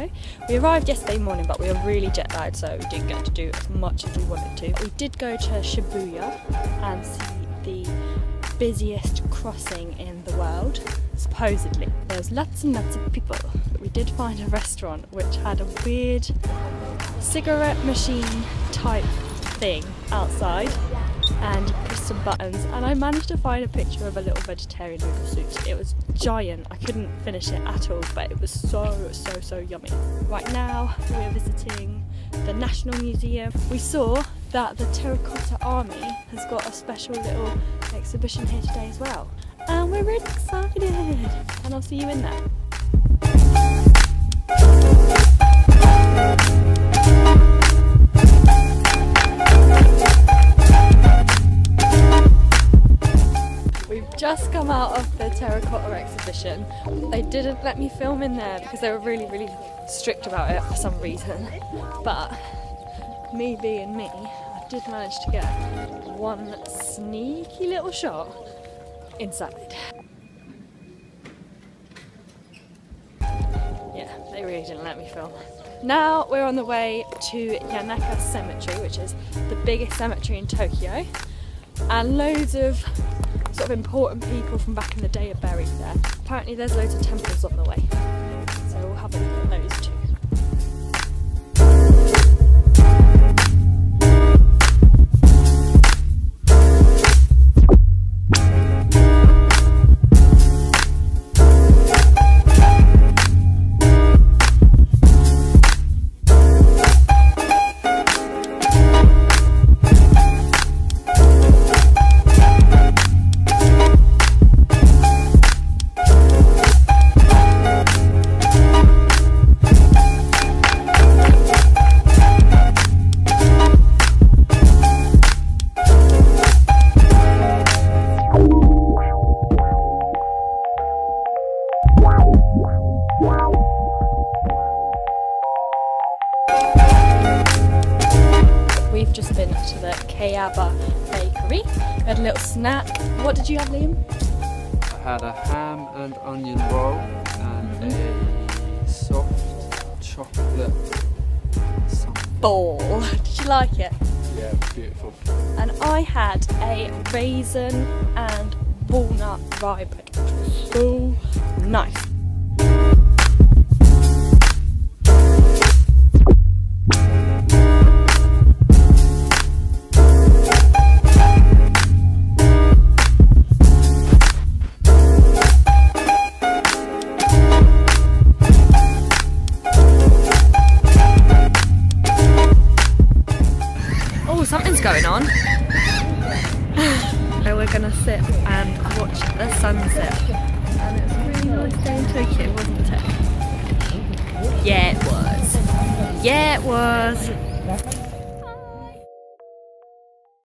Shito. We arrived yesterday morning, but we were really jet lagged, so we didn't get to do as much as we wanted to. We did go to Shibuya and see the busiest crossing in the world, supposedly. There's lots and lots of people, but we did find a restaurant which had a weird cigarette machine type thing outside, and you push some buttons, and I managed to find a picture of a little vegetarian noodle soup. It was giant, I couldn't finish it at all, but it was so yummy. Right now we're visiting the National Museum. We saw that the Terracotta Army has got a special little exhibition here today as well, and we're really excited, and I'll see you in there. Just come out of the Terracotta exhibition. They didn't let me film in there because they were really strict about it for some reason, but me being me, I did manage to get one sneaky little shot inside. Yeah, they really didn't let me film. Now we're on the way to Aoyama Cemetery, which is the biggest cemetery in Tokyo, and loads of sort of important people from back in the day are buried there. Apparently there's loads of temples on the way, so we'll have a look at those too. We've just been to the Kayaba Bakery. We had a little snack. What did you have, Liam? I had a ham and onion roll and a soft chocolate ball. Did you like it? Yeah, beautiful. And I had a raisin and walnut rye bread, which was so nice. Something's going on. So we're gonna sit and watch the sunset. And it's a really nice day in Tokyo, wasn't it? Yeah, it was. Yeah, it was.